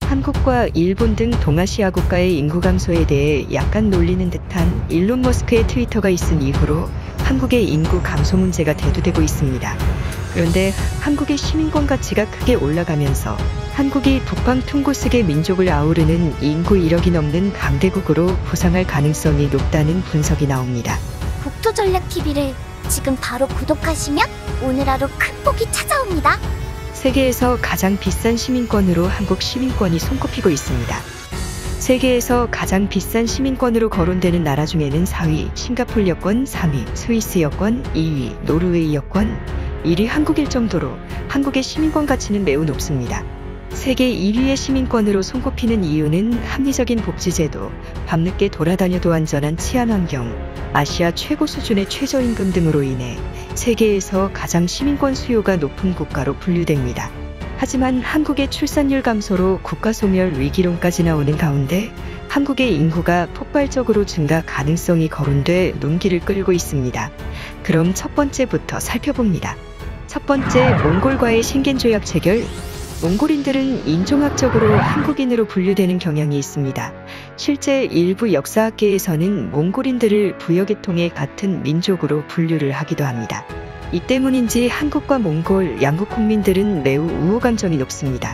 한국과 일본 등 동아시아 국가의 인구 감소에 대해 약간 놀리는 듯한 일론 머스크의 트위터가 있은 이후로 한국의 인구 감소 문제가 대두되고 있습니다. 그런데 한국의 시민권 가치가 크게 올라가면서 한국이 북방통고스계 민족을 아우르는 인구 1억이 넘는 강대국으로 부상할 가능성이 높다는 분석이 나옵니다. 국토전략TV를 지금 바로 구독하시면 오늘 하루 큰 복이 찾아옵니다. 세계에서 가장 비싼 시민권으로 한국 시민권이 손꼽히고 있습니다. 세계에서 가장 비싼 시민권으로 거론되는 나라 중에는 4위 싱가포르 여권, 3위 스위스 여권, 2위 노르웨이 여권, 1위 한국일 정도로 한국의 시민권 가치는 매우 높습니다. 세계 1위의 시민권으로 손꼽히는 이유는 합리적인 복지제도, 밤늦게 돌아다녀도 안전한 치안환경, 아시아 최고 수준의 최저임금 등으로 인해 세계에서 가장 시민권 수요가 높은 국가로 분류됩니다. 하지만 한국의 출산율 감소로 국가 소멸 위기론까지 나오는 가운데 한국의 인구가 폭발적으로 증가 가능성이 거론돼 눈길을 끌고 있습니다. 그럼 첫 번째부터 살펴봅니다. 첫 번째, 몽골과의 신겐조약 체결. 몽골인들은 인종학적으로 한국인으로 분류되는 경향이 있습니다. 실제 일부 역사학계에서는 몽골인들을 부여계통의 같은 민족으로 분류를 하기도 합니다. 이 때문인지 한국과 몽골 양국 국민들은 매우 우호 감정이 높습니다.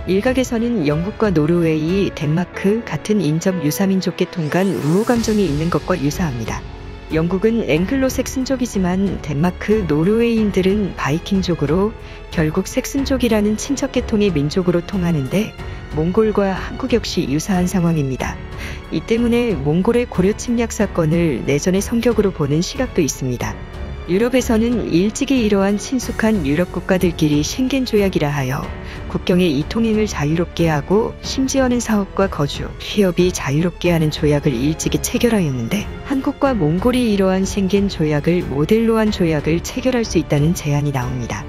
일각에서는 영국과 노르웨이, 덴마크 같은 인접 유사민족 계통 간 우호 감정이 있는 것과 유사합니다. 영국은 앵글로색슨족이지만 덴마크, 노르웨이인들은 바이킹족으로 결국 색슨족이라는 친척 계통의 민족으로 통하는데 몽골과 한국 역시 유사한 상황입니다. 이 때문에 몽골의 고려 침략 사건을 내전의 성격으로 보는 시각도 있습니다. 유럽에서는 일찍이 이러한 친숙한 유럽 국가들끼리 쉥겐 조약이라 하여 국경의 이통행을 자유롭게 하고 심지어는 사업과 거주, 취업이 자유롭게 하는 조약을 일찍이 체결하였는데 한국과 몽골이 이러한 쉥겐 조약을 모델로 한 조약을 체결할 수 있다는 제안이 나옵니다.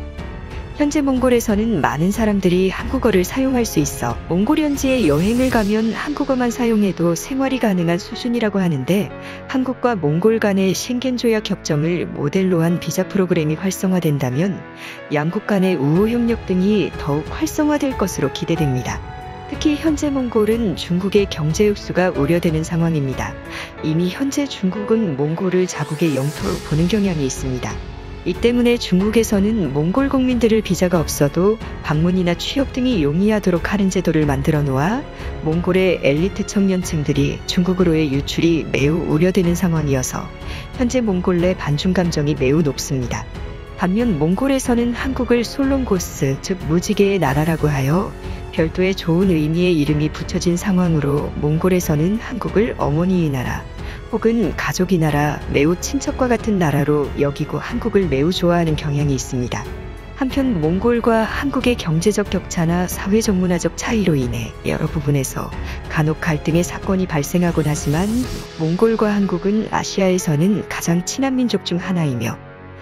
현재 몽골에서는 많은 사람들이 한국어를 사용할 수 있어 몽골 현지에 여행을 가면 한국어만 사용해도 생활이 가능한 수준이라고 하는데 한국과 몽골 간의 쉥겐 조약 협정을 모델로 한 비자 프로그램이 활성화된다면 양국 간의 우호 협력 등이 더욱 활성화될 것으로 기대됩니다. 특히 현재 몽골은 중국의 경제 흡수가 우려되는 상황입니다. 이미 현재 중국은 몽골을 자국의 영토로 보는 경향이 있습니다. 이 때문에 중국에서는 몽골 국민들을 비자가 없어도 방문이나 취업 등이 용이하도록 하는 제도를 만들어 놓아 몽골의 엘리트 청년층들이 중국으로의 유출이 매우 우려되는 상황이어서 현재 몽골 내 반중 감정이 매우 높습니다. 반면 몽골에서는 한국을 솔롱고스, 즉 무지개의 나라라고 하여 별도의 좋은 의미의 이름이 붙여진 상황으로 몽골에서는 한국을 어머니의 나라, 혹은 가족이 나라, 매우 친척과 같은 나라로 여기고 한국을 매우 좋아하는 경향이 있습니다. 한편 몽골과 한국의 경제적 격차나 사회적 문화적 차이로 인해 여러 부분에서 간혹 갈등의 사건이 발생하곤 하지만 몽골과 한국은 아시아에서는 가장 친한 민족 중 하나이며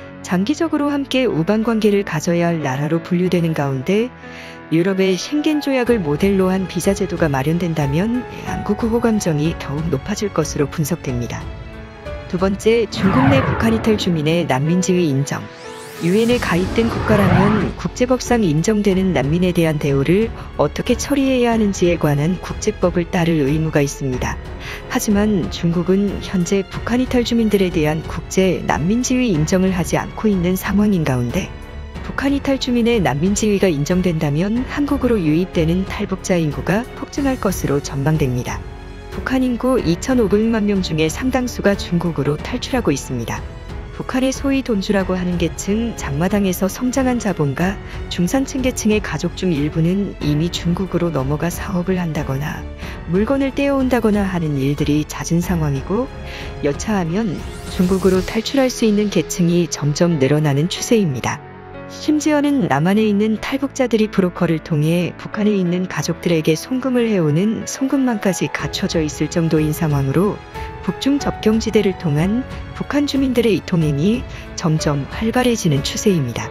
장기적으로 함께 우방관계를 가져야 할 나라로 분류되는 가운데 유럽의 쉥겐 조약을 모델로 한 비자 제도가 마련된다면 양국 우호 감정이 더욱 높아질 것으로 분석됩니다. 두 번째, 중국 내 북한 이탈 주민의 난민지위 인정. 유엔에 가입된 국가라면 국제법상 인정되는 난민에 대한 대우를 어떻게 처리해야 하는지에 관한 국제법을 따를 의무가 있습니다. 하지만 중국은 현재 북한 이탈 주민들에 대한 국제 난민지위 인정을 하지 않고 있는 상황인 가운데 북한 이탈 주민의 난민지위가 인정된다면 한국으로 유입되는 탈북자 인구가 폭증할 것으로 전망됩니다. 북한 인구 2,500만 명 중에 상당수가 중국으로 탈출하고 있습니다. 북한의 소위 돈주라고 하는 계층, 장마당에서 성장한 자본가, 중산층 계층의 가족 중 일부는 이미 중국으로 넘어가 사업을 한다거나 물건을 떼어온다거나 하는 일들이 잦은 상황이고 여차하면 중국으로 탈출할 수 있는 계층이 점점 늘어나는 추세입니다. 심지어는 남한에 있는 탈북자들이 브로커를 통해 북한에 있는 가족들에게 송금을 해오는 송금망까지 갖춰져 있을 정도인 상황으로 북중 접경지대를 통한 북한 주민들의 이통행이 점점 활발해지는 추세입니다.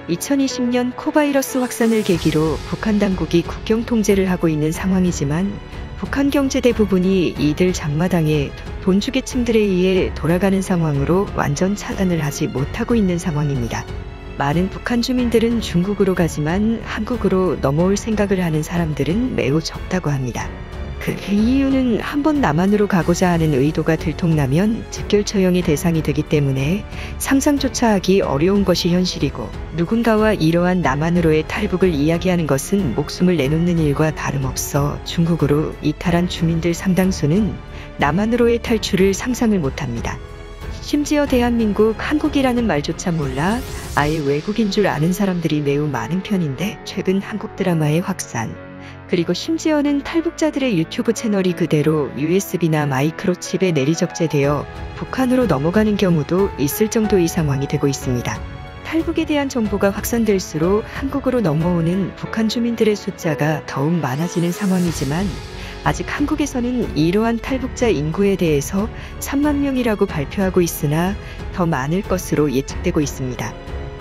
2020년 코바이러스 확산을 계기로 북한 당국이 국경 통제를 하고 있는 상황이지만 북한 경제 대부분이 이들 장마당의 돈주계층들에 의해 돌아가는 상황으로 완전 차단을 하지 못하고 있는 상황입니다. 많은 북한 주민들은 중국으로 가지만 한국으로 넘어올 생각을 하는 사람들은 매우 적다고 합니다. 그 이유는 한번 남한으로 가고자 하는 의도가 들통나면 즉결 처형의 대상이 되기 때문에 상상조차 하기 어려운 것이 현실이고, 누군가와 이러한 남한으로의 탈북을 이야기하는 것은 목숨을 내놓는 일과 다름없어 중국으로 이탈한 주민들 상당수는 남한으로의 탈출을 상상을 못합니다. 심지어 대한민국, 한국이라는 말조차 몰라 아예 외국인 줄 아는 사람들이 매우 많은 편인데, 최근 한국 드라마의 확산, 그리고 심지어는 탈북자들의 유튜브 채널이 그대로 USB나 마이크로칩에 내리적재되어 북한으로 넘어가는 경우도 있을 정도의 상황이 되고 있습니다. 탈북에 대한 정보가 확산될수록 한국으로 넘어오는 북한 주민들의 숫자가 더욱 많아지는 상황이지만, 아직 한국에서는 이러한 탈북자 인구에 대해서 3만 명이라고 발표하고 있으나 더 많을 것으로 예측되고 있습니다.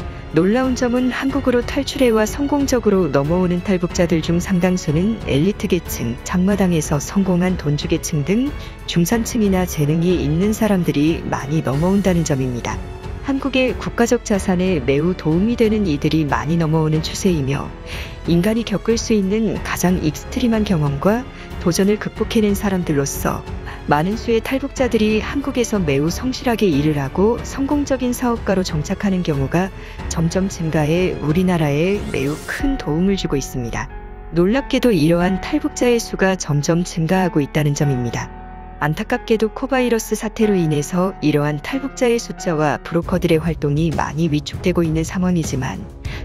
놀라운 점은 한국으로 탈출해와 성공적으로 넘어오는 탈북자들 중 상당수는 엘리트 계층, 장마당에서 성공한 돈주 계층 등 중산층이나 재능이 있는 사람들이 많이 넘어온다는 점입니다. 한국의 국가적 자산에 매우 도움이 되는 이들이 많이 넘어오는 추세이며, 인간이 겪을 수 있는 가장 익스트림한 경험과 도전을 극복해낸 사람들로서 많은 수의 탈북자들이 한국에서 매우 성실하게 일을 하고 성공적인 사업가로 정착하는 경우가 점점 증가해 우리나라에 매우 큰 도움을 주고 있습니다. 놀랍게도 이러한 탈북자의 수가 점점 증가하고 있다는 점입니다. 안타깝게도 코바이러스 사태로 인해서 이러한 탈북자의 숫자와 브로커들의 활동이 많이 위축되고 있는 상황이지만,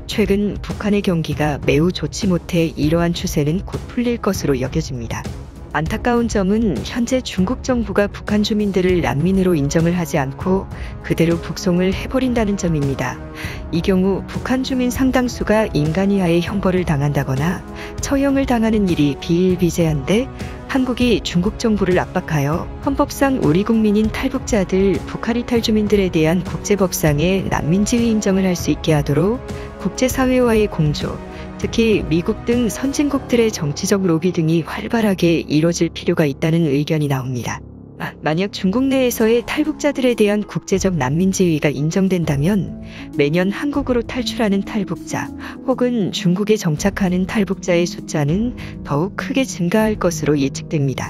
최근 북한의 경기가 매우 좋지 못해 이러한 추세는 곧 풀릴 것으로 여겨집니다. 안타까운 점은 현재 중국 정부가 북한 주민들을 난민으로 인정을 하지 않고 그대로 북송을 해버린다는 점입니다. 이 경우 북한 주민 상당수가 인간이하의 형벌을 당한다거나 처형을 당하는 일이 비일비재한데, 한국이 중국 정부를 압박하여 헌법상 우리 국민인 탈북자들, 북한 이탈 주민들에 대한 국제법상의 난민지위 인정을 할 수 있게 하도록 국제사회와의 공조, 특히 미국 등 선진국들의 정치적 로비 등이 활발하게 이뤄질 필요가 있다는 의견이 나옵니다. 만약 중국 내에서의 탈북자들에 대한 국제적 난민지위가 인정된다면 매년 한국으로 탈출하는 탈북자 혹은 중국에 정착하는 탈북자의 숫자는 더욱 크게 증가할 것으로 예측됩니다.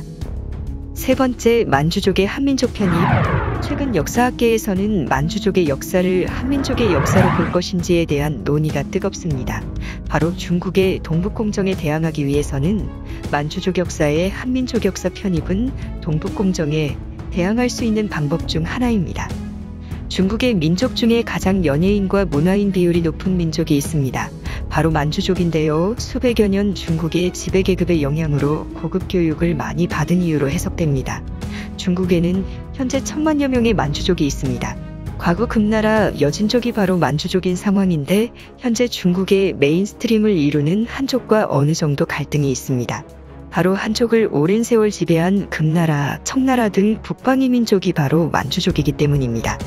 세 번째, 만주족의 한민족 편입. 최근 역사학계에서는 만주족의 역사를 한민족의 역사로 볼 것인지에 대한 논의가 뜨겁습니다. 바로 중국의 동북공정에 대항하기 위해서는 만주족 역사의 한민족 역사 편입은 동북공정에 대항할 수 있는 방법 중 하나입니다. 중국의 민족 중에 가장 연예인과 문화인 비율이 높은 민족이 있습니다. 바로 만주족인데요. 수백여 년 중국의 지배계급의 영향으로 고급 교육을 많이 받은 이유로 해석됩니다. 중국에는 현재 1,000만여 명의 만주족이 있습니다. 과거 금나라 여진족이 바로 만주족인 상황인데, 현재 중국의 메인스트림을 이루는 한족과 어느 정도 갈등이 있습니다. 바로 한족을 오랜 세월 지배한 금나라, 청나라 등 북방이 민족이 바로 만주족이기 때문입니다.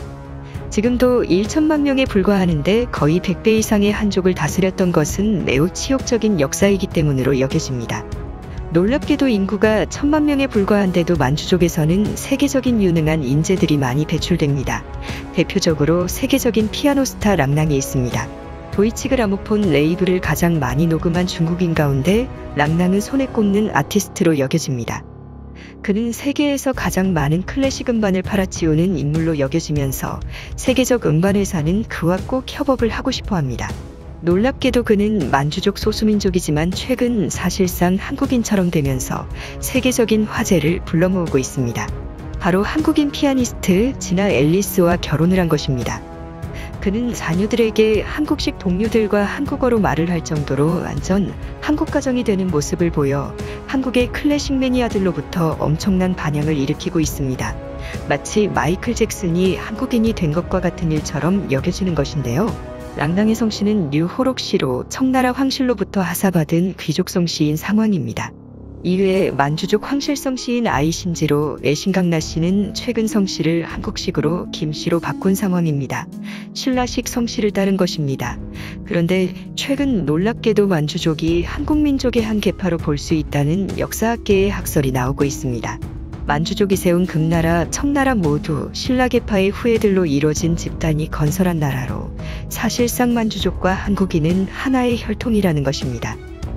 지금도 1천만 명에 불과하는데 거의 100배 이상의 한족을 다스렸던 것은 매우 치욕적인 역사이기 때문으로 여겨집니다. 놀랍게도 인구가 1,000만 명에 불과한데도 만주족에서는 세계적인 유능한 인재들이 많이 배출됩니다. 대표적으로 세계적인 피아노 스타 랑랑이 있습니다. 도이치 그라모폰 레이블을 가장 많이 녹음한 중국인 가운데 랑랑은 손에 꼽는 아티스트로 여겨집니다. 그는 세계에서 가장 많은 클래식 음반을 팔아치우는 인물로 여겨지면서 세계적 음반 회사는 그와 꼭 협업을 하고 싶어 합니다. 놀랍게도 그는 만주족 소수민족이지만 최근 사실상 한국인처럼 되면서 세계적인 화제를 불러모으고 있습니다. 바로 한국인 피아니스트 지나 앨리스와 결혼을 한 것입니다. 그는 자녀들에게 한국식 동료들과 한국어로 말을 할 정도로 완전 한국 가정이 되는 모습을 보여 한국의 클래식 매니아들로부터 엄청난 반향을 일으키고 있습니다. 마치 마이클 잭슨이 한국인이 된 것과 같은 일처럼 여겨지는 것인데요. 랑랑의 성씨는 류호록씨로 청나라 황실로부터 하사받은 귀족 성씨인 상황입니다. 이외에 만주족 황실성 씨인 아이신지로 애신강나 씨는 최근 성씨를 한국식으로 김씨로 바꾼 상황입니다. 신라식 성씨를 따른 것입니다. 그런데 최근 놀랍게도 만주족이 한국민족의 한 계파로 볼 수 있다는 역사학계의 학설이 나오고 있습니다. 만주족이 세운 금나라, 청나라 모두 신라계파의 후예들로 이뤄진 집단이 건설한 나라로 사실상 만주족과 한국인은 하나의 혈통이라는 것입니다.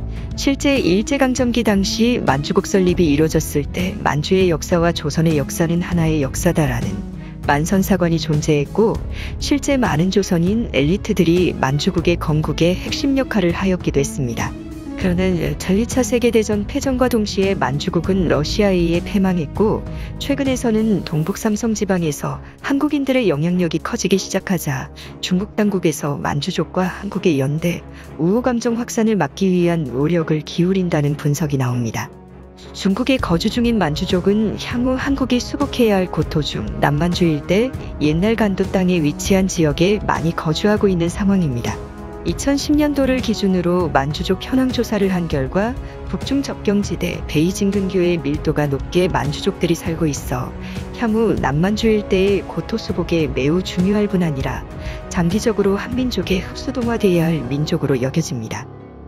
실제 일제강점기 당시 만주국 설립이 이루어졌을 때 만주의 역사와 조선의 역사는 하나의 역사다라는 만선사관이 존재했고, 실제 많은 조선인 엘리트들이 만주국의 건국의 핵심 역할을 하였기도 했습니다. 그러나 제2차 세계대전 패전과 동시에 만주국은 러시아에 의해 패망했고, 최근에서는 동북 삼성 지방에서 한국인들의 영향력이 커지기 시작하자 중국 당국에서 만주족과 한국의 연대, 우호감정 확산을 막기 위한 노력을 기울인다는 분석이 나옵니다. 중국에 거주 중인 만주족은 향후 한국이 수복해야 할 고토 중 남만주 일대 옛날 간도 땅에 위치한 지역에 많이 거주하고 있는 상황입니다. 2010년도를 기준으로 만주족 현황 조사를 한 결과 북중 접경지대 베이징 근교의 밀도가 높게 만주족들이 살고 있어 향후 남만주 일대의 고토 수복에 매우 중요할 뿐 아니라 장기적으로 한민족에 흡수동화되어야 할 민족으로 여겨집니다.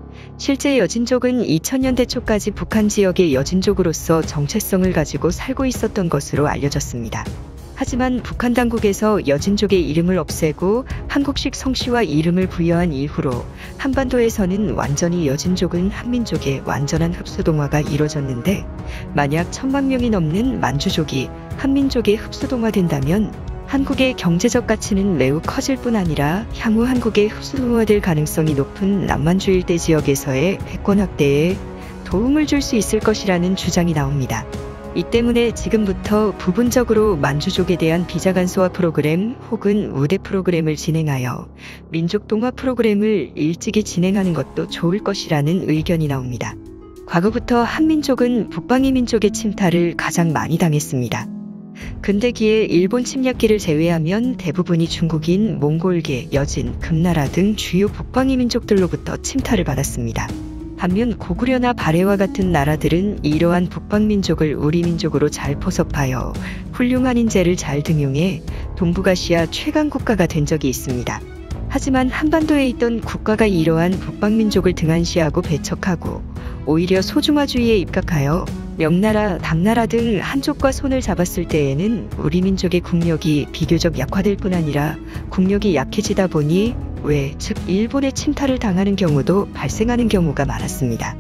실제 여진족은 2000년대 초까지 북한 지역의 여진족으로서 정체성을 가지고 살고 있었던 것으로 알려졌습니다. 하지만 북한 당국에서 여진족의 이름을 없애고 한국식 성씨와 이름을 부여한 이후로 한반도에서는 완전히 여진족은 한민족의 완전한 흡수동화가 이루어졌는데, 만약 1000만 명이 넘는 만주족이 한민족에 흡수동화된다면 한국의 경제적 가치는 매우 커질 뿐 아니라 향후 한국에 흡수동화될 가능성이 높은 남만주 일대 지역에서의 패권 확대에 도움을 줄 수 있을 것이라는 주장이 나옵니다. 이 때문에 지금부터 부분적으로 만주족에 대한 비자간소화 프로그램 혹은 우대 프로그램을 진행하여 민족 동화 프로그램을 일찍이 진행하는 것도 좋을 것이라는 의견이 나옵니다. 과거부터 한민족은 북방이 민족의 침탈을 가장 많이 당했습니다. 근대기에 일본 침략기를 제외하면 대부분이 중국인, 몽골계, 여진, 금나라 등 주요 북방이 민족들로부터 침탈을 받았습니다. 반면 고구려나 발해와 같은 나라들은 이러한 북방민족을 우리 민족으로 잘 포섭하여 훌륭한 인재를 잘 등용해 동북아시아 최강 국가가 된 적이 있습니다. 하지만 한반도에 있던 국가가 이러한 북방민족을 등한시하고 배척하고 오히려 소중화주의에 입각하여 명나라, 당나라 등 한족과 손을 잡았을 때에는 우리 민족의 국력이 비교적 약화될 뿐 아니라 국력이 약해지다 보니 즉 일본의 침탈을 당하는 경우도 발생하는 경우가 많았습니다.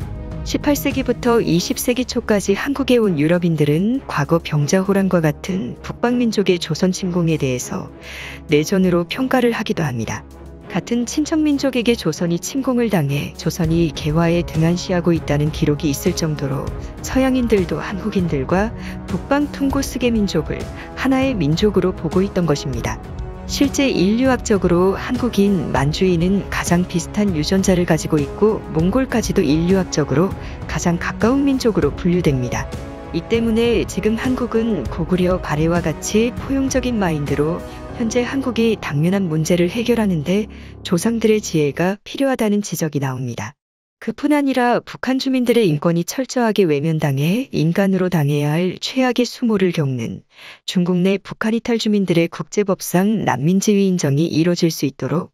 18세기부터 20세기 초까지 한국에 온 유럽인들은 과거 병자호란과 같은 북방민족의 조선 침공에 대해서 내전으로 평가를 하기도 합니다. 같은 친척민족에게 조선이 침공을 당해 조선이 개화에 등한시하고 있다는 기록이 있을 정도로 서양인들도 한국인들과 북방 퉁고스게 민족을 하나의 민족으로 보고 있던 것입니다. 실제 인류학적으로 한국인, 만주인은 가장 비슷한 유전자를 가지고 있고 몽골까지도 인류학적으로 가장 가까운 민족으로 분류됩니다. 이 때문에 지금 한국은 고구려, 발해와 같이 포용적인 마인드로 현재 한국이 당면한 문제를 해결하는데 조상들의 지혜가 필요하다는 지적이 나옵니다. 그뿐 아니라 북한 주민들의 인권이 철저하게 외면당해 인간으로 당해야 할 최악의 수모를 겪는 중국 내 북한 이탈 주민들의 국제법상 난민지위 인정이 이뤄질 수 있도록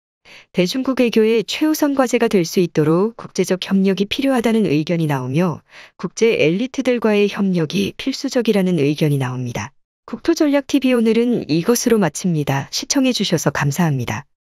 대중국 외교의 최우선 과제가 될 수 있도록 국제적 협력이 필요하다는 의견이 나오며 국제 엘리트들과의 협력이 필수적이라는 의견이 나옵니다. 국토전략TV 오늘은 이것으로 마칩니다. 시청해주셔서 감사합니다.